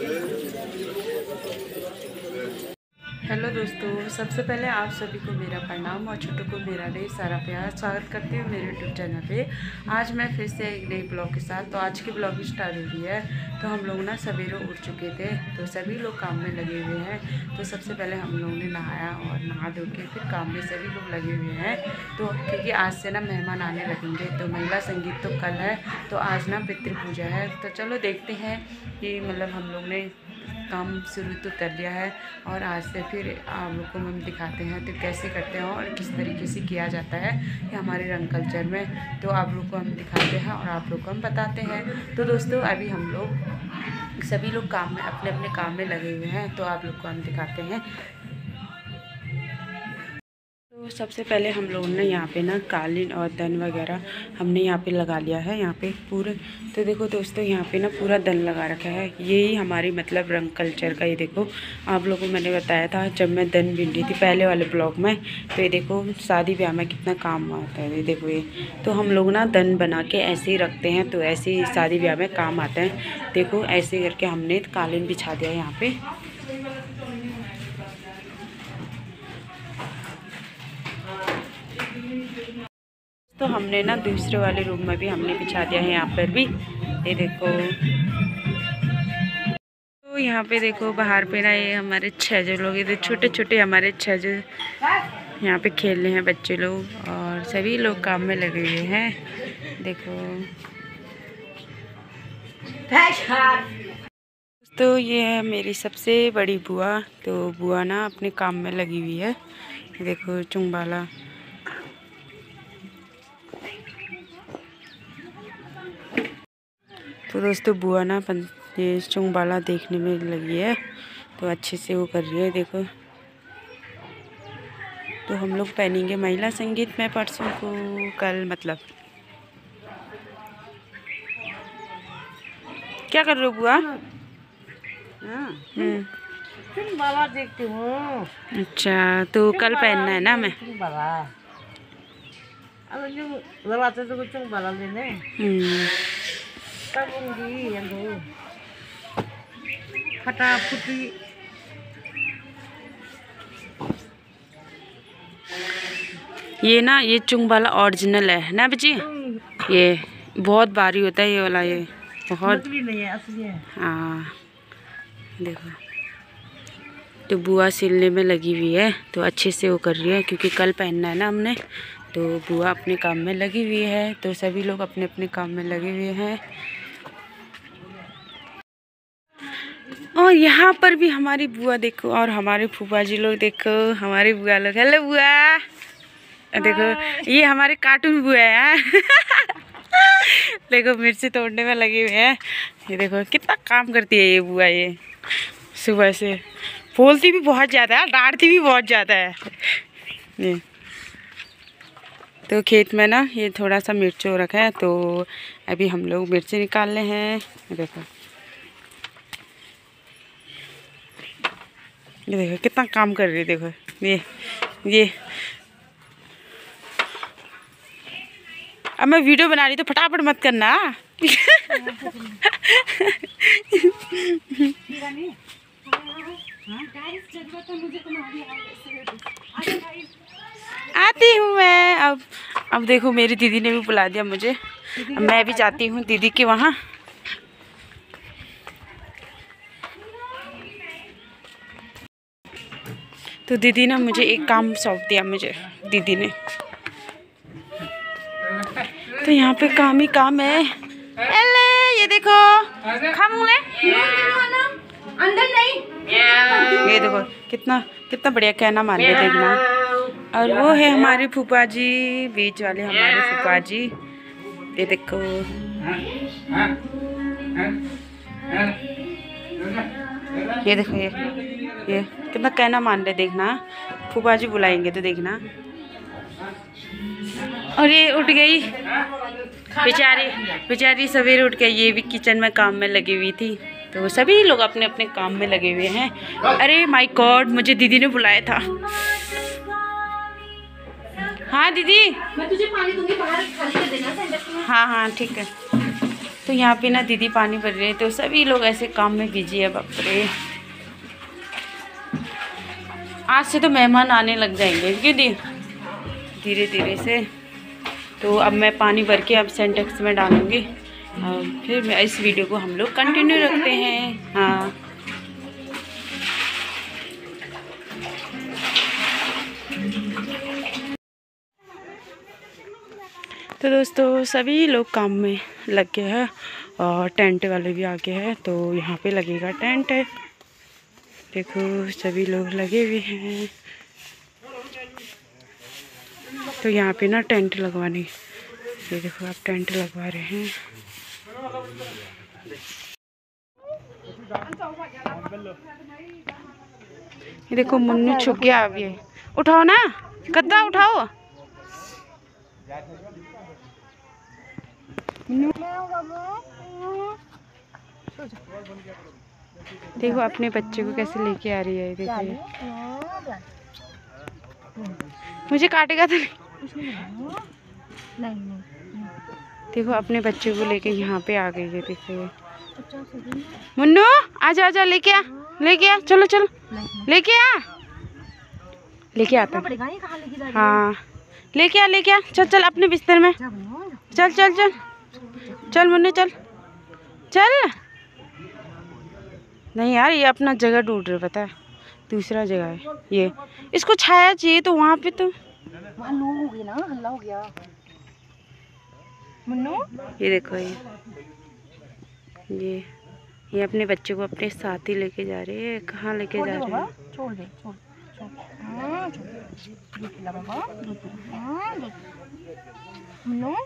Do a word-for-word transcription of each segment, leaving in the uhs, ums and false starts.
Hello दोस्तों, सबसे पहले आप सभी को मेरा प्रणाम और छोटों को मेरा ढेर सारा प्यार। स्वागत करती हूँ मेरे यूट्यूब चैनल पे। आज मैं फिर से एक नई ब्लॉग के साथ। तो आज की ब्लॉग स्टार्ट हो रही है। तो हम लोग ना सवेरे उठ चुके थे, तो सभी लोग काम में लगे हुए हैं। तो सबसे पहले हम लोगों ने नहाया और नहा धो के फिर काम में सभी लोग लगे हुए हैं। तो क्योंकि आज से ना मेहमान आने लगेंगे, तो महिला संगीत तो कल है, तो आज ना पितृ पूजा है। तो चलो देखते हैं कि मतलब हम लोग ने काम शुरू तो कर लिया है और आज से फिर आप लोग को हम दिखाते हैं तो कैसे करते हैं और किस तरीके से किया जाता है कि हमारे रंग कल्चर में। तो आप लोग को हम दिखाते हैं और आप लोग को हम बताते हैं। तो दोस्तों अभी हम लोग सभी लोग काम में अपने अपने काम में लगे हुए हैं, तो आप लोग को हम दिखाते हैं। तो सबसे पहले हम लोगों ने यहाँ पे ना कालीन और दन वगैरह हमने यहाँ पे लगा लिया है यहाँ पे पूरे। तो देखो दोस्तों यहाँ पे ना पूरा दन लगा रखा है। यही हमारी मतलब रंग कल्चर का। ये देखो आप लोगों को मैंने बताया था जब मैं दन बिन रही थी पहले वाले ब्लॉग में। तो ये देखो शादी ब्याह में कितना काम आता है। ये देखो ये तो हम लोग ना दन बना के ऐसे ही रखते हैं, तो ऐसे ही शादी ब्याह में काम आते हैं। देखो ऐसे करके हमने कालीन बिछा दिया यहाँ पे। तो हमने ना दूसरे वाले रूम में भी हमने बिछा दिया है यहाँ पर भी। ये देखो तो यहाँ पे देखो बाहर पे ना ये हमारे छह जो लोग, ये छोटे छोटे हमारे छह जो यहाँ पे खेल रहे हैं बच्चे लोग और सभी लोग काम में लगे हुए हैं। देखो तो ये है मेरी सबसे बड़ी बुआ। तो बुआ ना अपने काम में लगी हुई है। देखो चुंगबाला। तो दोस्तों बुआ ना ये चुंगबाला देखने में लगी है, तो अच्छे से वो कर रही है। देखो तो हम लोग पहनेंगे महिला संगीत में परसों को, कल मतलब। क्या कर रहे हो बुआ? हम्म चुंगबाला देखती हूँ। अच्छा तो कल पहनना है ना मैं। अब जो लगाते तो चुंगबाला लेने हम्म फटाफटी। ये ना ये चुंगबाला ओरिजिनल है ना बच्ची। ये बहुत भारी होता है ये वाला, ये बहुत नहीं है, असली है। हाँ देखो तो बुआ सिलने में लगी हुई है, तो अच्छे से वो कर रही है क्योंकि कल पहनना है ना हमने। तो बुआ अपने काम में लगी हुई है, तो सभी लोग अपने अपने काम में लगे हुए हैं। और यहाँ पर भी हमारी बुआ देखो और हमारे फूफा जी लोग देखो, हमारे बुआ लोग। हेलो बुआ। देखो ये हमारे कार्टून बुआ है। देखो मिर्ची तोड़ने में लगे हुए हैं। ये देखो कितना काम करती है ये बुआ। ये सुबह से बोलती भी बहुत ज़्यादा है, डांटती भी बहुत ज़्यादा है। ये तो खेत में ना ये थोड़ा सा मिर्च हो रखा है, तो अभी हम लोग मिर्ची निकाल रहे हैं। देखो ये देखो कितना काम कर रही है। देखो ये ये अब मैं वीडियो बना रही तो फटाफट मत करना। आती हूँ मैं। अब अब देखो मेरी दीदी ने भी बुला दिया मुझे, अब मैं भी जाती हूँ दीदी के वहाँ। तो दीदी ने मुझे एक काम सौंप दिया मुझे दीदी ने। तो यहाँ पे काम ही काम है। एले ये देखो खामूंगे अंदर नहीं। ये देखो कितना कितना बढ़िया कहना मान रहे देखना। और वो है हमारे फूफा जी, बीच वाले हमारे फूफा जी। ये देखो ये देखो ये ये कितना कहना मान रहे देखना। फूफा जी बुलाएंगे तो देखना। और ये उठ गई बेचारी बेचारी सवेरे उठ गई। ये भी किचन में काम में लगी हुई थी। तो सभी लोग अपने अपने काम में लगे हुए हैं। अरे माय गॉड, मुझे दीदी ने बुलाया था। हाँ दीदी, मैं तुझे पानी दूंगी, बाहर खाली कर देना। हाँ हाँ ठीक है। तो यहाँ पे ना दीदी पानी भर रहे हैं, तो सभी लोग ऐसे काम में बिजी है। बाप रे, आज से तो मेहमान आने लग जाएंगे क्योंकि धीरे धीरे से। तो अब मैं पानी भर के अब सेंटेक्स में डालूँगी और फिर मैं इस वीडियो को हम लोग कंटिन्यू रखते हैं। हाँ, तो दोस्तों सभी लोग काम में लग गए हैं और टेंट वाले भी आ गए हैं। तो यहाँ पे लगेगा टेंट है, देखो सभी लोग लगे हुए हैं। तो यहाँ पे ना टेंट लगवाने, ये देखो आप टेंट लगवा रहे हैं। ये देखो मुन्नू छुप गया। अब ये उठाओ ना, गद्दा उठाओ। देखो अपने बच्चे को कैसे लेके आ रही है। देखो ये मुझे काटेगा तो नहीं। देखो अपने बच्चे को लेके यहाँ पे आ गई है। देखो ये मुन्नू आजा आजा, लेके आ लेके आ, चलो चलो लेके आ, लेके आता। हाँ लेके आ लेके आ, चल चल अपने बिस्तर में, चल चल चल चल मुन्नू चल चल। नहीं यार, ये अपना जगह ढूंढ रहे, पता है दूसरा जगह है ये। इसको छाया चाहिए तो वहाँ पे तो वहाँ लोग हो गए ना, हल्ला हो गया। मुन्नू ये देखो, ये ये ये अपने बच्चे को अपने साथ ही लेके जा रही है। कहाँ लेके जा रही है? छोड़ दे, छोड़ छोड़। हाँ दूध पिला बाबा, दूध पिला। हाँ दूध। मुन्नू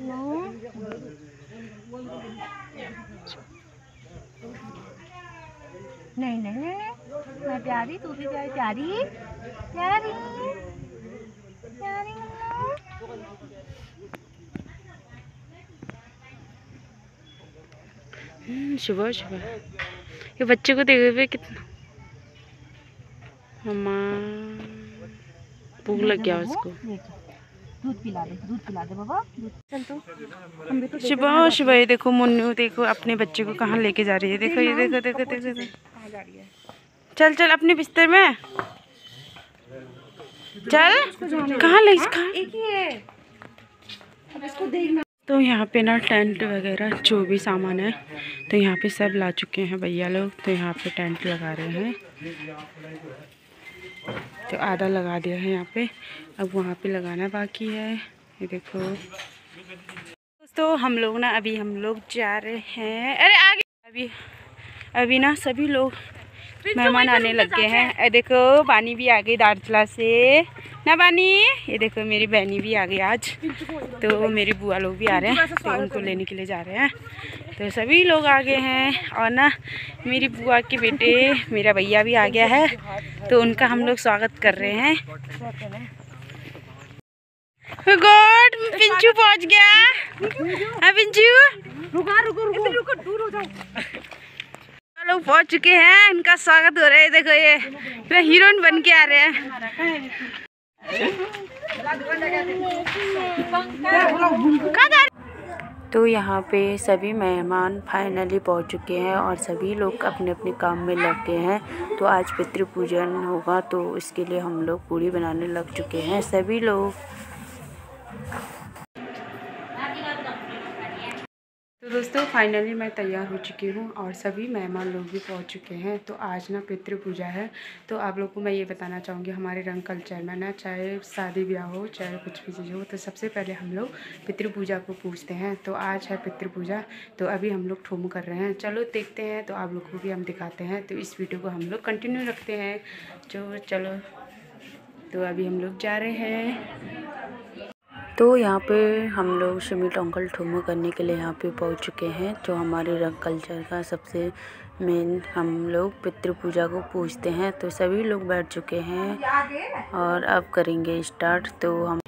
नहीं नहीं नहीं, मैं प्यारी, तू भी प्यारी प्यारी प्यारी प्यारी। सुबह सुबह ये बच्चे को देखे हुए कितना मम्मा भूख लग गया उसको। दूध पिला दे, दूध पिला दे बाबा, चल तो हम भी तो। सुबह सुबह ये देखो मुन्नू, देखो अपने बच्चे को कहाँ लेके जा रही है। देखो ये देखो देखो देखो कहाँ जा रही है। चल चल अपने बिस्तर में चल। कहाँ ले इसको देखना। तो यहाँ पे ना टेंट वगैरह जो भी सामान है तो यहाँ पे सब ला चुके हैं भैया लोग। तो यहाँ पे टेंट लगा रहे हैं, तो आधा लगा दिया है यहाँ पे, अब वहाँ पे लगाना बाकी है। ये देखो दोस्तों हम लोग ना अभी हम लोग जा रहे हैं। अरे आगे अभी अभी ना सभी लोग मेहमान आने लग गए हैं। अरे देखो बानी भी आ गई दार्चला से ना बानी। ये देखो मेरी बहनी भी आ गई आज, तो मेरी बुआ लोग भी आ रहे हैं, तो उनको लेने के लिए जा रहे हैं। तो सभी लोग आ गए हैं और ना मेरी बुआ के बेटे मेरा भैया भी आ गया है, तो उनका हम लोग स्वागत कर रहे हैं। गॉड पिंचू पहुंच गया। हाँ पिंचू रुको रुको रुको रुको, दूर हो जाओ। लोग पहुंच चुके हैं, इनका स्वागत हो रहा है। देखो ये पूरा हीरोइन बन के आ रहे हैं। तो यहाँ पे सभी मेहमान फाइनली पहुँच चुके हैं और सभी लोग अपने अपने काम में लग गए हैं। तो आज पितृ पूजन होगा, तो इसके लिए हम लोग पूड़ी बनाने लग चुके हैं सभी लोग। तो दोस्तों फाइनली मैं तैयार हो चुकी हूँ और सभी मेहमान लोग भी पहुँच चुके हैं। तो आज ना पितृ पूजा है। तो आप लोग को मैं ये बताना चाहूँगी, हमारे रंग कल्चर में ना चाहे शादी ब्याह हो चाहे कुछ भी चीज़ हो, तो सबसे पहले हम लोग पितृ पूजा को पूजते हैं। तो आज है पितृ पूजा, तो अभी हम लोग ठुम कर रहे हैं। चलो देखते हैं, तो आप लोग को भी हम दिखाते हैं। तो इस वीडियो को हम लोग कंटिन्यू रखते हैं। जो चलो तो अभी हम लोग जा रहे हैं। तो यहाँ पे हम लोग शिमी टोंकल ठुमो करने के लिए यहाँ पे पहुँच चुके हैं। जो हमारे रंग कल्चर का सबसे मेन, हम लोग पितृ पूजा को पूजते हैं। तो सभी लोग बैठ चुके हैं और अब करेंगे स्टार्ट। तो हम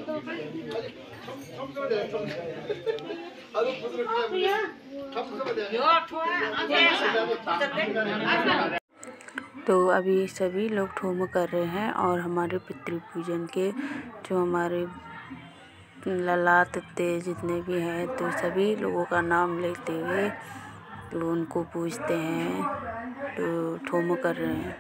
तो अभी सभी लोग ठुम कर रहे हैं और हमारे पितृ पूजन के जो हमारे लला तत्ते जितने भी हैं तो सभी लोगों का नाम लेते हुए तो उनको पूजते हैं, तो ठोमो कर रहे हैं।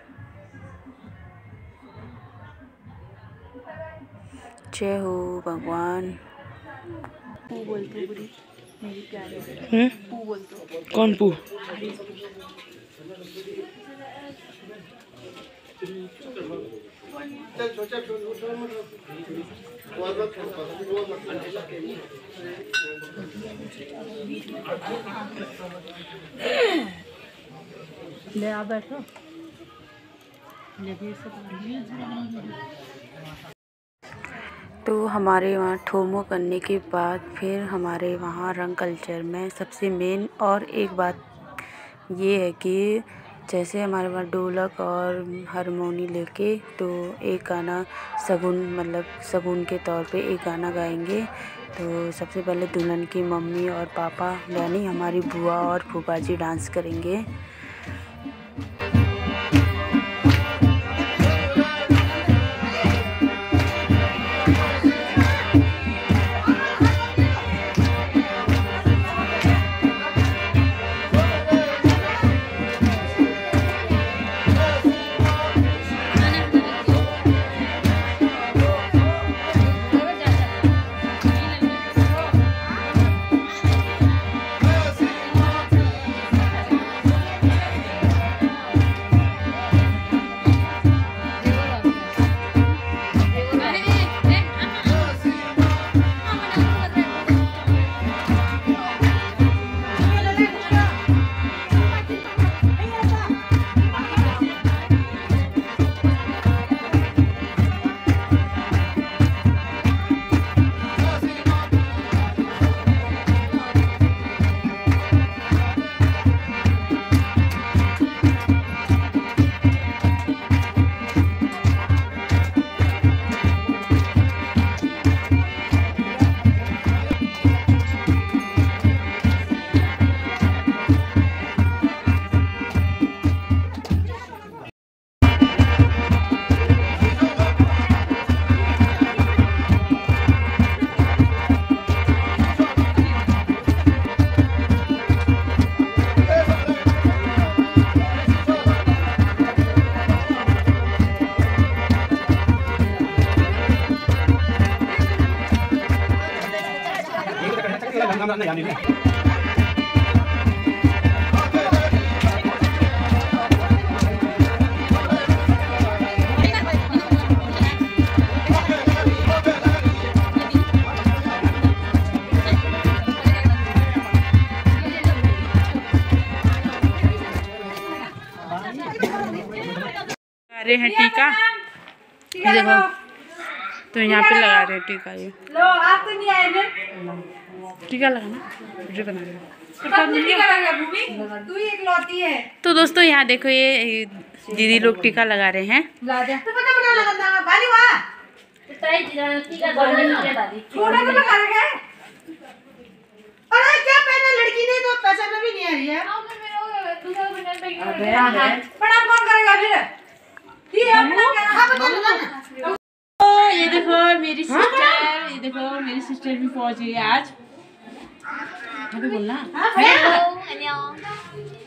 जय हो भगवान। पू बोलते बुरी मेरी प्यारी। हम्म पू बोलते। कौन पू? ले आ बैठो। तो हमारे वहाँ ठोमो करने के बाद फिर हमारे वहाँ रंग कल्चर में सबसे मेन और एक बात ये है कि जैसे हमारे वहाँ ढोलक और हारमोनी लेके तो एक गाना शगुन मतलब शगुन के तौर पे एक गाना गाएंगे। तो सबसे पहले दुल्हन की मम्मी और पापा यानी हमारी बुआ और फूफा जी डांस करेंगे। रहे हैं टीका, ये देखो तो यहाँ पे लगा रहे हैं टीका। ये लो आप तो नहीं आए थे। टीका लगाना वीडियो बना रहे तू ही इकलौती है। तो दोस्तों यहाँ देखो ये दीदी लोग टीका लगा रहे हैं। अरे क्या पहना लड़की ने तो पैसा में भी नहीं आ रही है। प्रणाम कौन करेगा फिर? तो ये देखो मेरी सिस्टर, ये देखो मेरी सिस्टर भी पहुंच गई आज। बोलना।